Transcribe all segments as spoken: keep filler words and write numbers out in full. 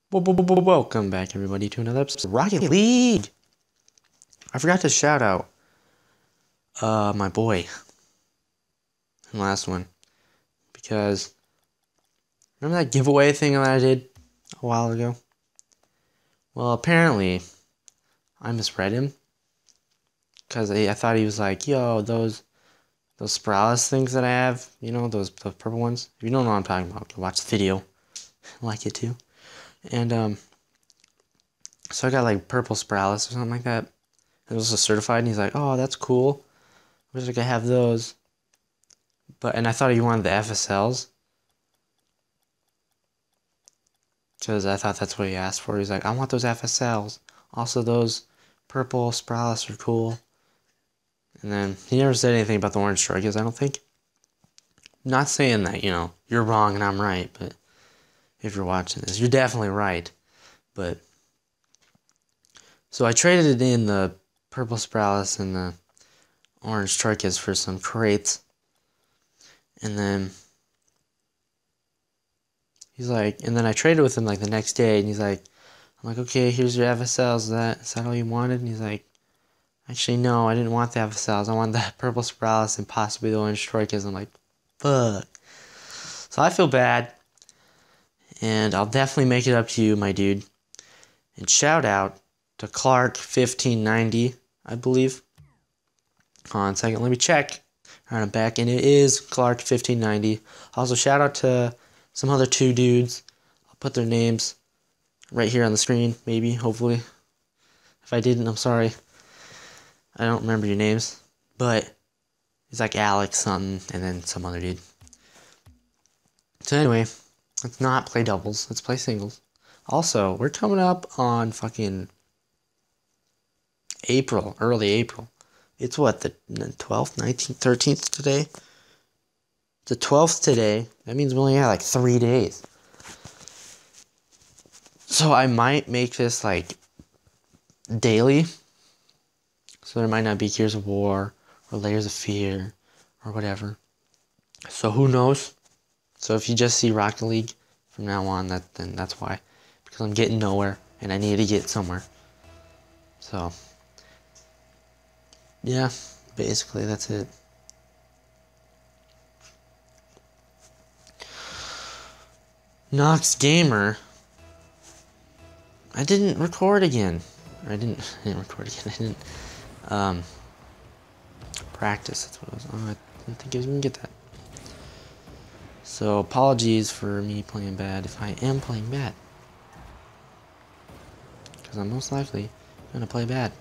Welcome back, everybody, to another episode of Rocket League. I forgot to shout out uh, my boy in the last one, because remember that giveaway thing that I did a while ago? Well, apparently I misread him, because I, I thought he was like, yo, those those Spiralis things that I have, you know, those, those purple ones. If you don't know what I'm talking about, go watch the video. Like it too. And um so I got like purple Spiralis or something like that. It was a certified, and he's like, "Oh, that's cool. I wish I could have those." But and I thought he wanted the F S Ls, because I thought that's what he asked for. He's like, "I want those F S Ls. Also, those purple Spiralis are cool." And then he never said anything about the orange strikers, I don't think. Not saying that, you know, you're wrong and I'm right, but if you're watching this, you're definitely right. But so I traded in the purple Spiralis and the orange Trichas for some crates. And then he's like, and then I traded with him like the next day, and he's like, I'm like, okay, here's your F S Ls. Is that, is that all you wanted? And he's like, actually, no, I didn't want the F S Ls. I wanted the purple Spiralis and possibly the orange Trichas. I'm like, fuck. So I feel bad. And I'll definitely make it up to you, my dude. And shout out to Clark fifteen ninety, I believe. Hold on a second, let me check. Alright, I'm back, and it is Clark fifteen ninety. Also, shout out to some other two dudes. I'll put their names right here on the screen, maybe, hopefully. If I didn't, I'm sorry. I don't remember your names. But it's like Alex something, and then some other dude. So anyway, let's not play doubles. Let's play singles. Also, we're coming up on fucking April, early April. It's what, the twelfth, nineteenth, thirteenth today? The twelfth today. That means we only have like three days. So I might make this like daily. So there might not be Gears of War or Layers of Fear or whatever. So who knows? So if you just see Rocket League from now on, that then that's why. Because I'm getting nowhere and I need to get somewhere. So yeah, basically that's it. Nox Gamer. I didn't record again. Or I didn't I didn't record again. I didn't um practice, that's what it was. Oh, I didn't think I was gonna get that. So apologies for me playing bad if I am playing bad. Because I'm most likely gonna play bad.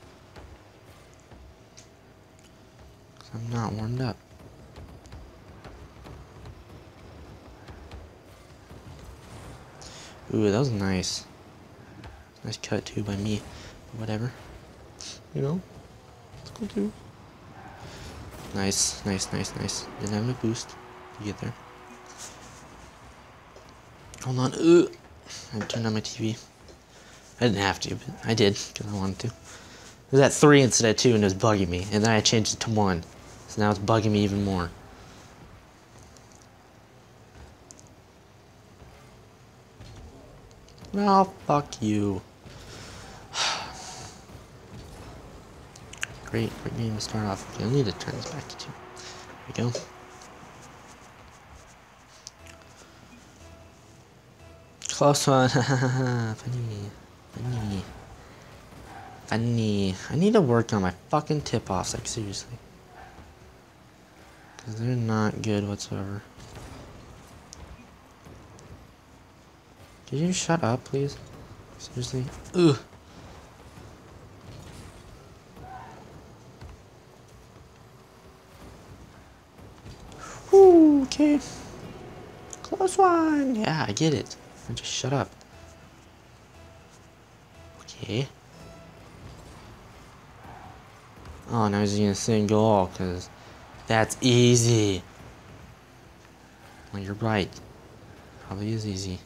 Because I'm not warmed up. Ooh, that was nice. Nice cut too by me. But whatever. You know? It's cool too. Nice, nice, nice, nice. Didn't have enough boost to get there. Hold on. Ugh. I turned on my T V. I didn't have to, but I did because I wanted to. It was at three instead of two, and it was bugging me. And then I changed it to one. So now it's bugging me even more. Well, fuck you. Great, great game to start off. Okay, I need to turn this back to two. There we go. Close one. Funny. Funny. Funny. I need to work on my fucking tip-offs, like seriously. Because they're not good whatsoever. Could you shut up, please? Seriously? Ugh. Whew, okay. Close one. Yeah, I get it. Just shut up. Okay. Oh, now he's gonna sing goal, because that's easy. Well, you're right. Probably is easy.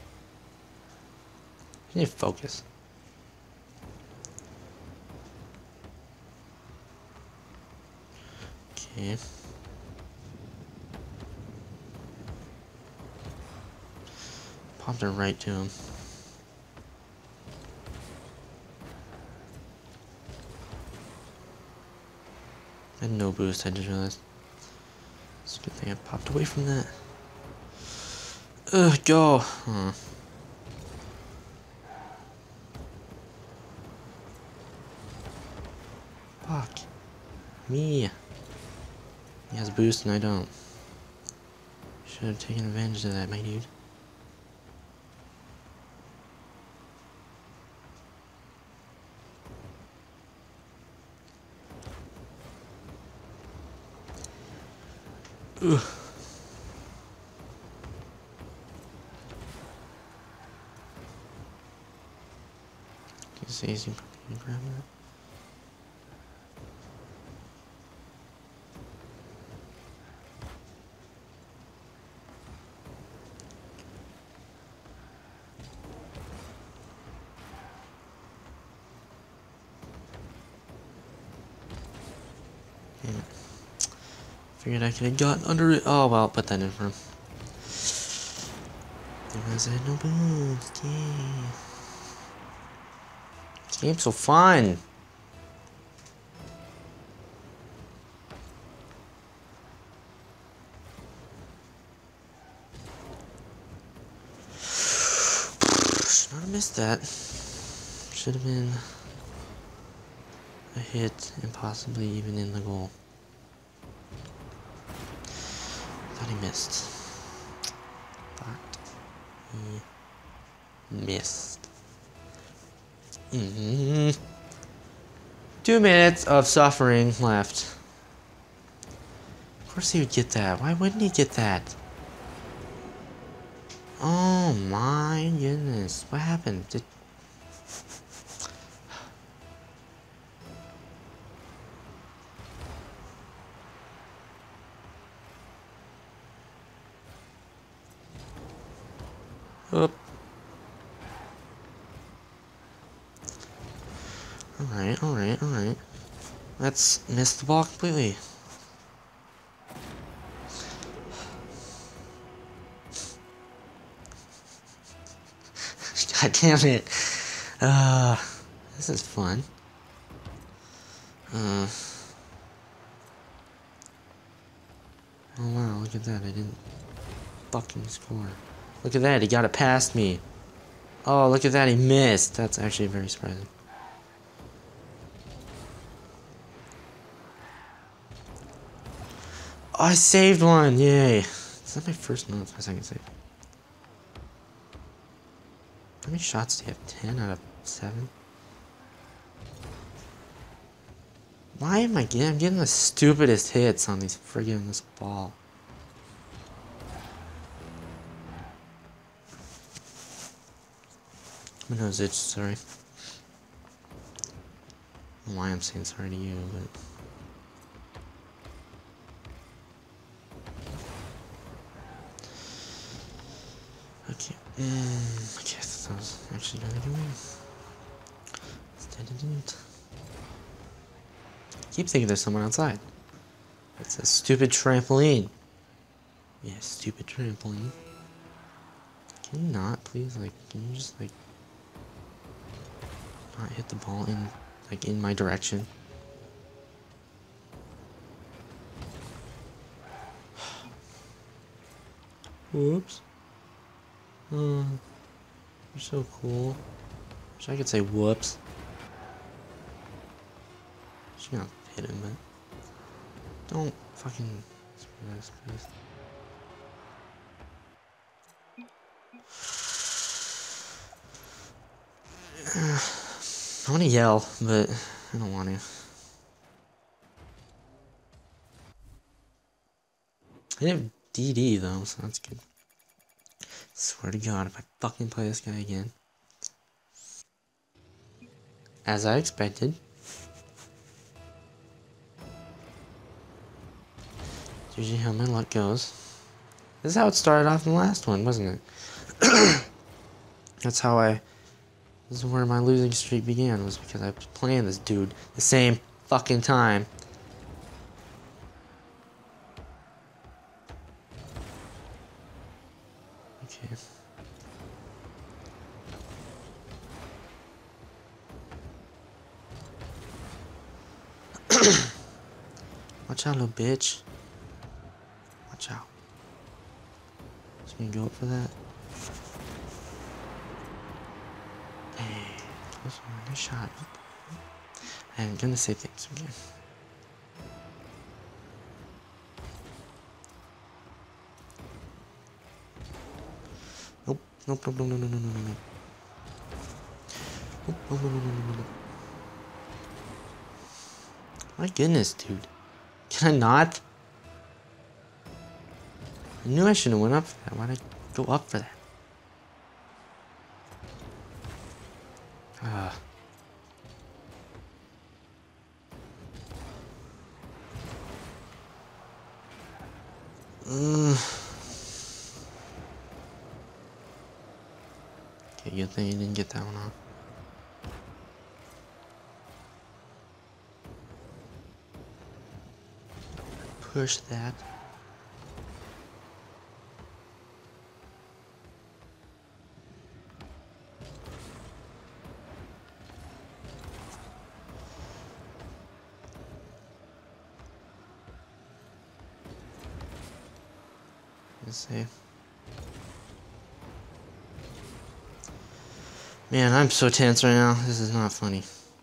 You need to focus. Okay. Popped it right to him. I had no boost, I just realized. It's a good thing I popped away from that. Ugh, go! Huh. Fuck. Me. He has boost and I don't. Should have taken advantage of that, my dude. Ugh. Can you see you probably grab that? Damn it. Figured I could have gotten under it. Oh well, put that in for him. Because I had no boost. Yay. This game's so fun. Should not have missed that. Should have been a hit and possibly even in the goal. Thought he missed. Thought he missed. Mm-hmm. Two minutes of suffering left. Of course he would get that. Why wouldn't he get that? Oh my goodness. What happened? Did... Oop. Alright, alright, alright. Let's miss the ball completely. God damn it. Uh, this is fun. Uh. Oh wow, look at that. I didn't fucking score. Look at that, he got it past me. Oh, look at that, he missed. That's actually very surprising. Oh, I saved one, yay. Is that my first? No, it's my second save. How many shots do you have? ten out of seven? Why am I getting, I'm getting the stupidest hits on these friggin' this ball. My nose itch, sorry. I don't know why I'm saying sorry to you, but... Okay, mm, okay, I thought I was actually gonna do it. Instead I didn't. I keep thinking there's someone outside. It's a stupid trampoline. Yeah, stupid trampoline. Can you not, please? Like, can you just, like... not hit the ball in, like, in my direction? Whoops. Oh, you're so cool. Wish I could say whoops. She's gonna hit him, but don't fucking screw this, please. I want to yell, but I don't want to. I didn't have D D though, so that's good. Swear to God, if I fucking play this guy again. As I expected. It's usually how my luck goes. This is how it started off in the last one, wasn't it? That's how I... This is where my losing streak began, was because I was playing this dude the same fucking time. Okay. Watch out, little bitch. Watch out. Just gonna go up for that. Hey, close one. Nice shot. I'm gonna say things again. Nope. Nope. Nope. No. No. No. No. No. No. Nope. No. No. No. No. No. No. My goodness, dude. Can I not? I knew I shouldn't have went up for that. Why'd I go up for that? Ah. Uh. Okay, good thing you didn't get that one off. Push that. Let's see. Man, I'm so tense right now. This is not funny.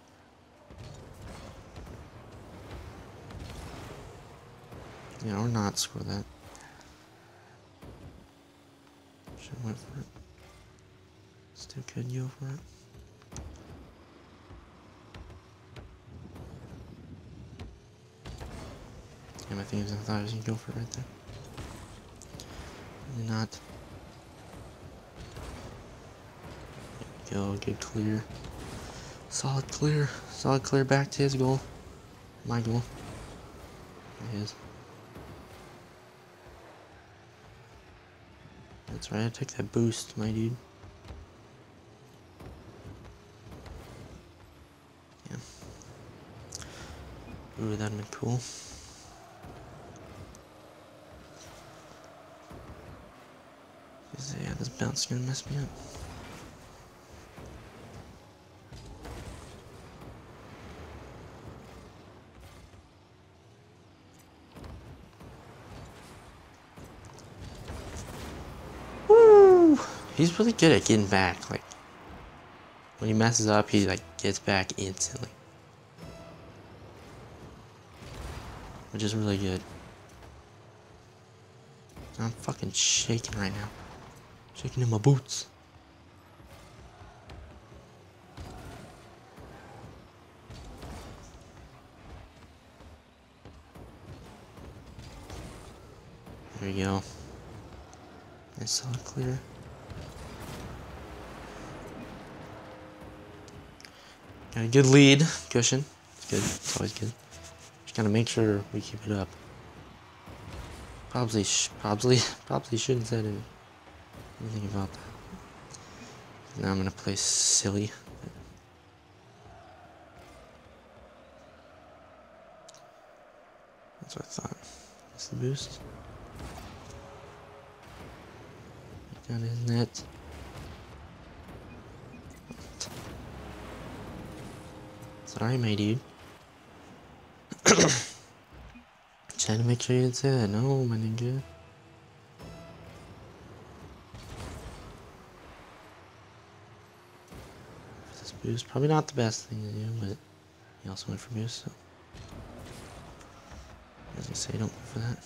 Yeah, or not. Screw that. Should have went for it. Still could go for it. Damn, I think I thought I was gonna go for it right there. Really not. There we go, good clear. Solid clear. Solid clear back to his goal. My goal. His. That's right, I took that boost, my dude. Yeah. Ooh, that'd been cool. Yeah, this bounce is gonna mess me up. Woo! He's really good at getting back. Like, when he messes up, he like gets back instantly, which is really good. I'm fucking shaking right now. Shaking in my boots. There we go. Nice solid clear. Got a good lead. Cushion. It's good. It's always good. Just gotta make sure we keep it up. Probably, sh probably, probably shouldn't say anything. Anything about that. Now I'm gonna play silly. That's what I thought. That's the boost. Down his net. Sorry, my dude. Trying to make sure you didn't say that. No, my ninja. Boost, probably not the best thing to do, but he also went for boost, so I was gonna say don't go for that.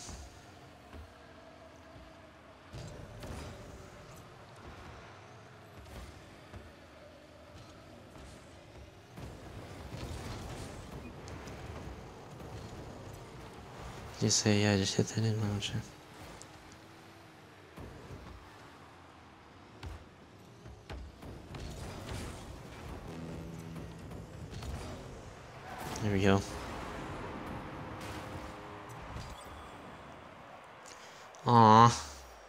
Just say yeah, just hit that in, why don't you? There we go. Aww.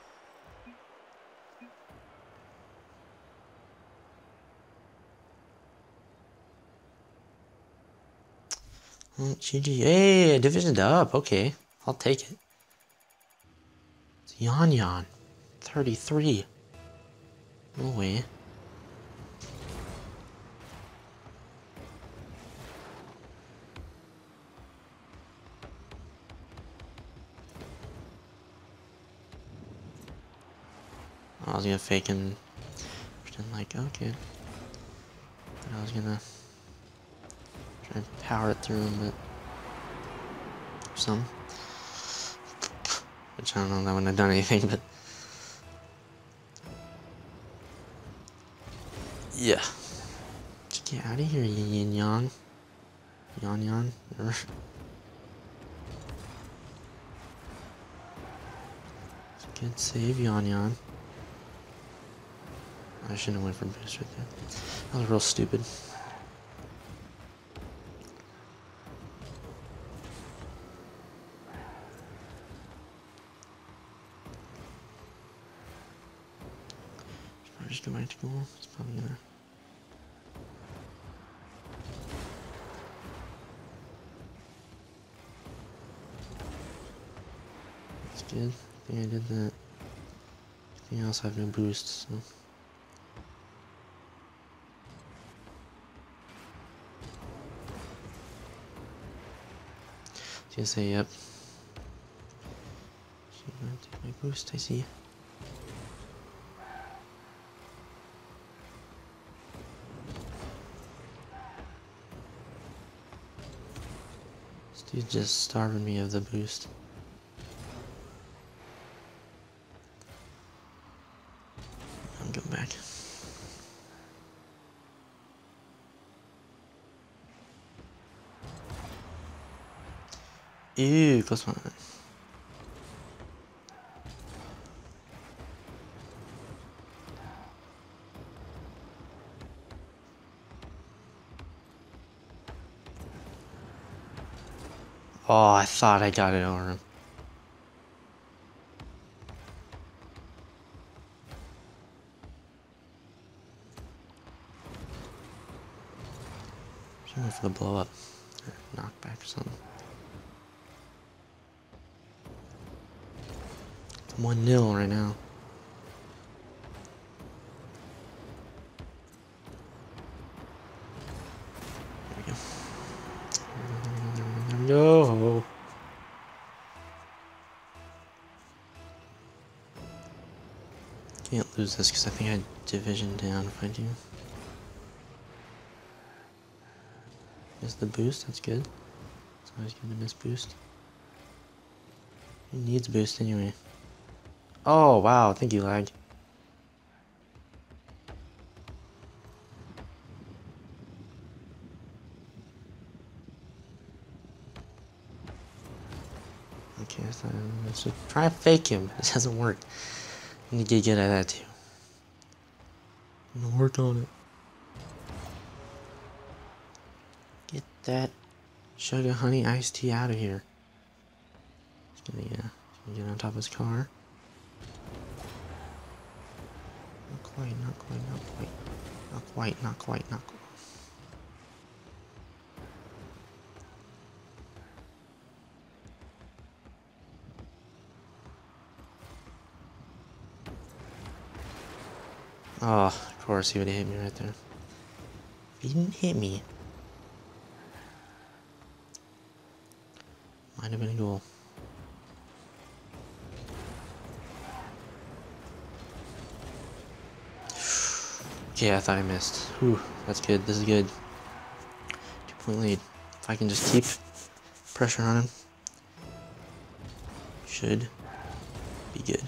Oh, G G. Hey, divisioned up. Okay, I'll take it. It's Yon Yon. thirty-three. No way. I was gonna fake and pretend like, okay. But I was gonna try and power it through him, but some. Which I don't know, that wouldn't have done anything, but yeah. Just get out of here, you yin yang. Yan yan. Good save, Yan Yan. I shouldn't have went for boost right there. That was real stupid. Should probably just go back to goal. It's probably gonna. That's good. I think I did that. Everything else I have no boost, so. I was gonna say, yep. She's gonna take my boost, I see. This dude's just starving me of the boost. I'm going back. Ew, close one. Oh, I thought I got it over him. I'm going for the blow up or knockback or something. It's one nil right now. There we go. There we go. Can't lose this because I think I division down if I do. Is the boost, that's good. It's always good to miss boost. He needs boost anyway. Oh wow, thank you, lag. Okay, so let's just try to fake him. It doesn't work. I need to get good at that too. I'm gonna work on it. Get that sugar honey iced tea out of here. He's gonna, yeah, he's gonna get on top of his car. Not quite, not quite, not quite. Not quite, not quite, not quite. Oh, of course he would have hit me right there. If he didn't hit me, might have been a goal. Okay, I thought I missed. Whew, that's good. This is good. Two point lead. If I can just keep pressure on him, should be good.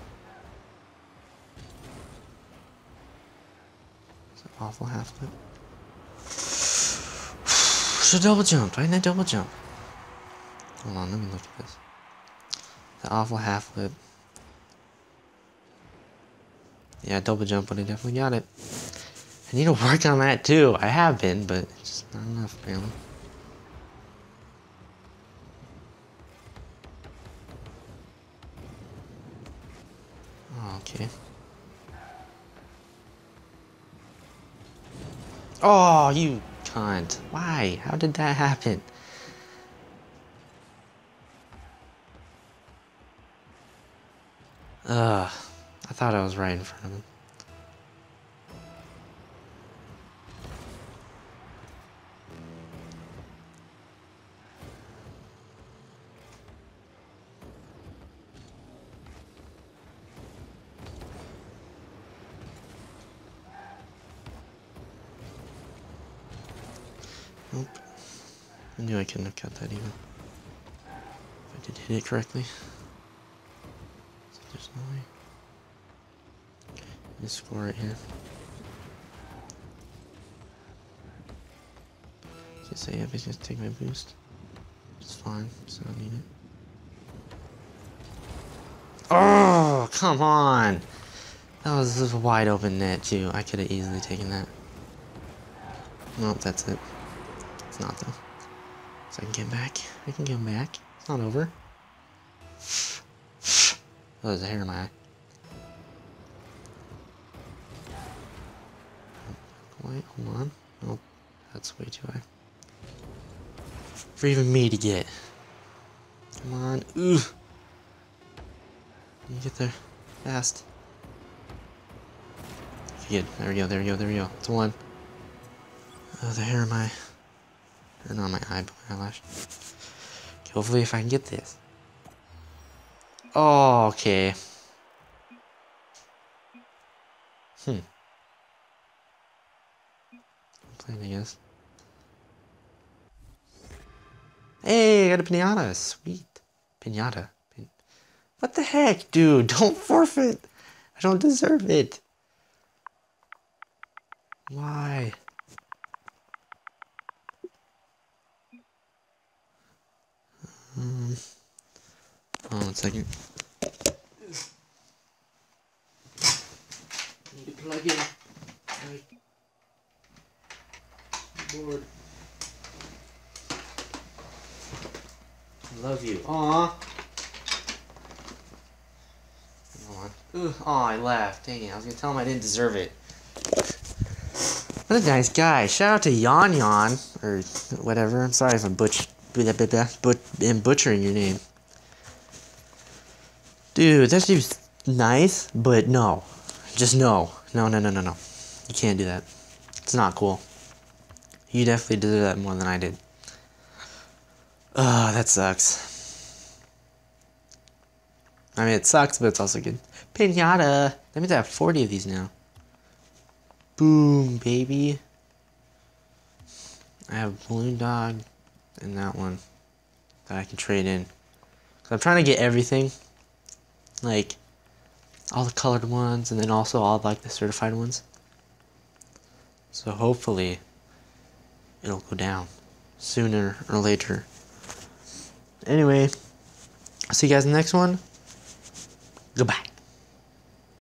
It's an awful half flip. Should double jump. Why didn't I double jump? Hold on, let me look at this. The awful half flip. Yeah, double jump, but I definitely got it. I need to work on that too. I have been, but it's just not enough, apparently. Oh, okay. Oh, you cunt. Why? How did that happen? Ugh. I thought I was right in front of him. I knew I couldn't have cut that even. If I did hit it correctly. So there's no way. Just score right here. Just say, yep, he's gonna take my boost. It's fine, so I don't need it. Oh, come on! That was just a wide open net, too. I could have easily taken that. Nope, that's it. It's not, though. So I can get back. I can get back. It's not over. Oh, there's a hair in my eye. Wait, hold on. Nope, that's way too high. For even me to get. Come on. Ooh. You get there fast. Good. There we go, there we go, there we go. It's one. Oh, the hair in my... Or not my eye, but my eyelash. Okay, hopefully if I can get this. Oh, okay. Hmm. I'm playing, I guess. Hey, I got a pinata. Sweet. Pinata. Pin what the heck, dude? Don't forfeit. I don't deserve it. Why? Um, hold on one second. Need to plug in my board. I love you. Aww. Hold on. Ooh, aw, I laughed. Dang it, I was gonna tell him I didn't deserve it. What a nice guy. Shout out to Yon Yon, or whatever. I'm sorry if I'm butch, but am butchering your name. Dude, that dude's nice, but no. Just no. No, no, no, no, no. You can't do that. It's not cool. You definitely deserve that more than I did. Ugh, that sucks. I mean, it sucks, but it's also good. Pinata! That means I have forty of these now. Boom, baby. I have Balloon Dog and that one that I can trade in. So I'm trying to get everything. Like, all the colored ones, and then also all like the certified ones. So hopefully, it'll go down sooner or later. Anyway, I'll see you guys in the next one. Goodbye.